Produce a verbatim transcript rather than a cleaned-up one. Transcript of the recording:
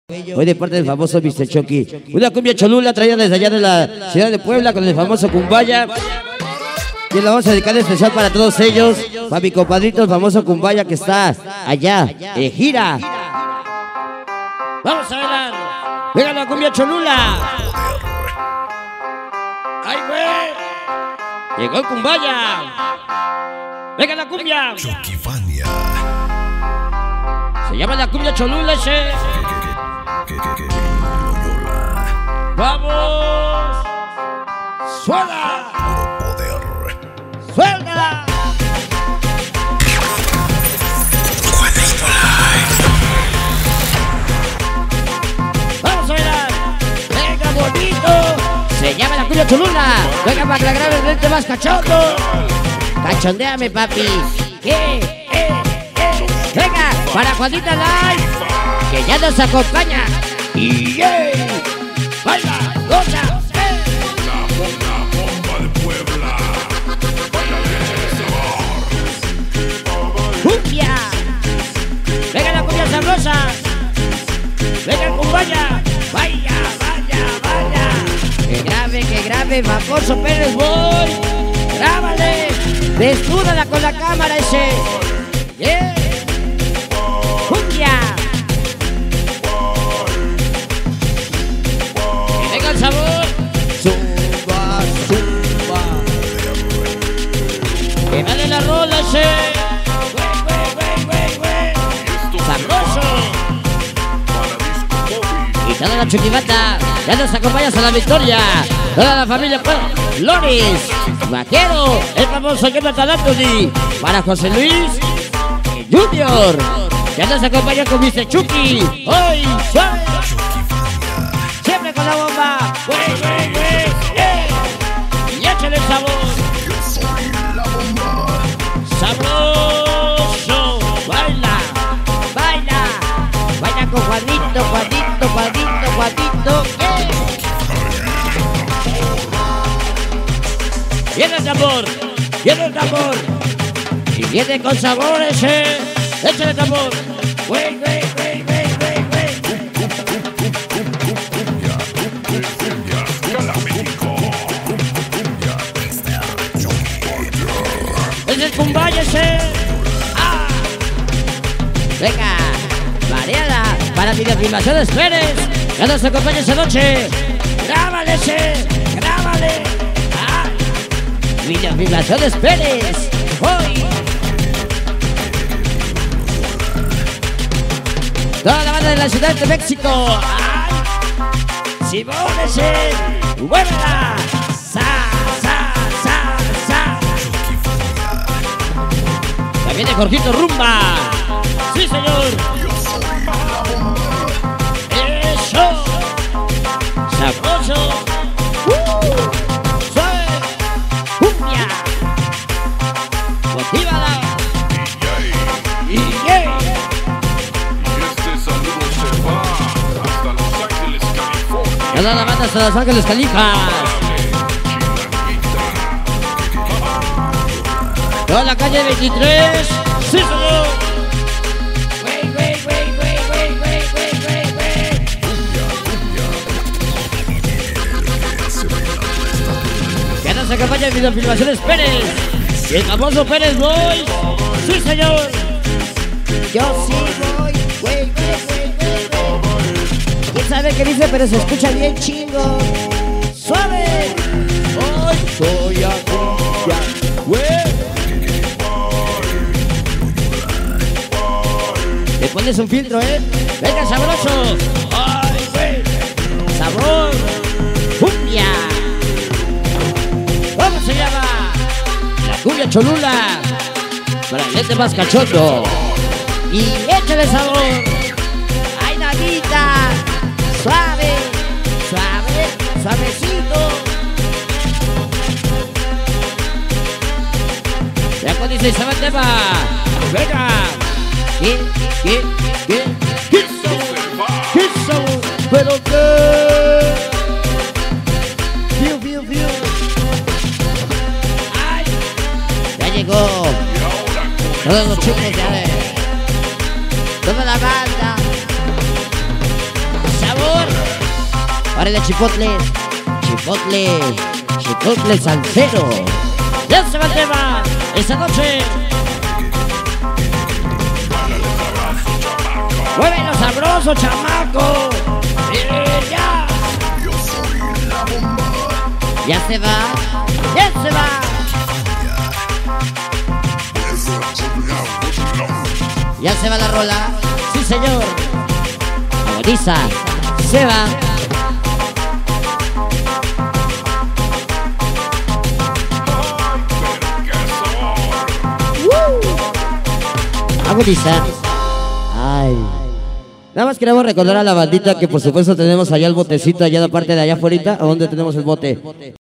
Hoy de parte del famoso mister Chucky. Una cumbia cholula traída desde allá de la ciudad de Puebla con el famoso Cumbaya. Y la vamos a dedicar especial para todos ellos. Para mi compadrito, el famoso Cumbaya que está allá en gira. Vamos a ver. Venga la cumbia cholula. ¡Ay, güey! Llegó el Cumbaya. Venga la cumbia. Chuquifania. Se llama la cumbia cholula ese. ¡Vamos! ¡Suena! Poder. ¡Suena! ¡Vamos a bailar! ¡Venga, bonito! Se llama la cumbia cholula. Venga para que la grabe el lente más cachondo. Cachondéame, papi. ¿Qué? Eh, eh. Venga, para Juanita Live, que ya nos acompaña. Y yeah. Baila, goza, eh. Una, una bomba de Puebla. ¡Cumbia! Venga la cumbia sabrosa. Venga el Cumbaya. Vaya, vaya, vaya. Que grave, que grave, famoso Pérez Boy. Grábale. Desnúdala con la cámara ese. Yeah. ¡Cumbia! ¡Que venga el sabor! ¡Zumba, zumba! ¡Que vale la rola ese! ¡Güey, güey, güey, güey! ¡Sabroso! Y toda la chuquibata, ya nos acompañas a la victoria. Toda la familia, Loris, Vaquero, el famoso Jonathan Anthony, para José Luis Junior, ya nos acompaña con mister Chucky. Hoy suave, siempre con la bomba. Güey, güey, güey, eh. Y échale el sabor. Sabroso. Baila, baila, baila con Juanito, Juanito, Juanito, Juanito. Eh. Viene el tambor, viene el tambor. Y viene con sabores, eh. Échale el tambor. Güey, güey, güey, güey, güey, güey. Es el Cumbaya ese. ¡Ah! Venga, mareada para Videofilmaciones Pérez. Ya nos acompaña esa noche. Grábale ese, grábale. ¡Ah! Videofilmaciones Pérez. Hoy. Toda la banda de la Ciudad de México. ¡Ay! Simón ese. ¡Muévela! ¡Sa, sa, sa, sa! Ya viene Jorgito Rumba. ¡Sí, señor! ¡Eso! ¡Sabroso! ¡Uh! ¡Suave! ¡Cumbia! ¡Motívala! ¡Y yeah! Toda la banda hasta Los Ángeles, Califas. Toda la calle veintitrés. Sí, señor. Wey, wey, wey, wey, wey, wey, wey, wey, wey. Ya nos acompaña en Videofilmaciones Pérez. Y el famoso Pérez Boy. Sí, señor. Yo sí voy. Wey, wey, wey, wey, wey. ¿Quién sabe qué dice? Pero se escucha bien chingo. ¡Suave! Hoy soy a cumbia, güey. Le pones un filtro, ¿eh? ¡Venga, sabroso! ¡Ay, güey! ¡Sabor! ¡Cumbia! ¿Cómo se llama? La cumbia cholula. Para el lente más cachondo. Y échale sabor. ¡Ay, Nadita! Suave, suave, suavecito. Ya cuando dice se va el tema. Venga. ¿Qué? ¿Qué? ¿Qué? ¿Qué sabor? ¿Qué sabor? ¿Pero qué? View, view, view. ¡Ay! Ya llegó. Todos los chicos ya de. Toda la banda. Para de Chipotle, Chipotle, Chipotle Salsero. Ya se va el tema esta noche. Muévelo sabroso, chamaco. Eh, ya. Ya se va, ya se va. Ya se va la rola. Sí, señor. Agoniza. Se va. Agoniza. Ay. Nada más queremos recordar a la bandita que por supuesto tenemos allá el botecito allá de parte de allá afuera. ¿A dónde tenemos el bote?